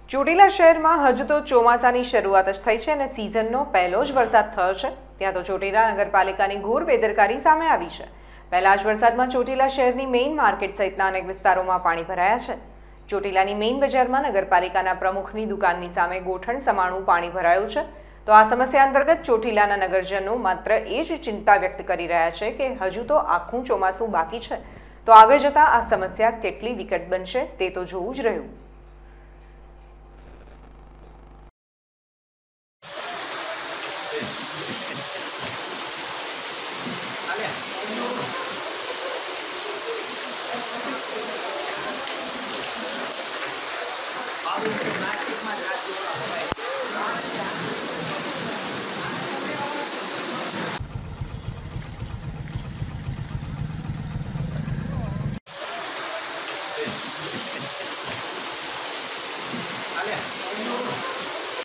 ચોટીલા શહેરમાં હજુ તો ચોમાસાની શરૂઆત જ થઈ છે અને સિઝનનો પહેલો જ વરસાદ થયો છે। ત્યાં તો ચોટીલા નગરપાલિકાની ઘોર બેદરકારી સામે આવી છે। પહેલા જ વરસાદમાં ચોટીલા શહેરની મેઇન માર્કેટ સહિતના અનેક વિસ્તારોમાં પાણી ભરાયા છે। ચોટીલાની મેઇન બજારમાં નગરપાલિકાના પ્રમુખની દુકાનની સામે ગોઠણ સમાણું પાણી ભરાયું છે। તો આ સમસ્યા અંતર્ગત ચોટીલાના નગરજનો માત્ર એ જ ચિંતા વ્યક્ત કરી રહ્યા છે કે હજુ તો આખું ચોમાસું બાકી છે, તો આગળ જતાં આ સમસ્યા કેટલી વિકટ બનશે તે તો જોવું જ રહ્યું। Allez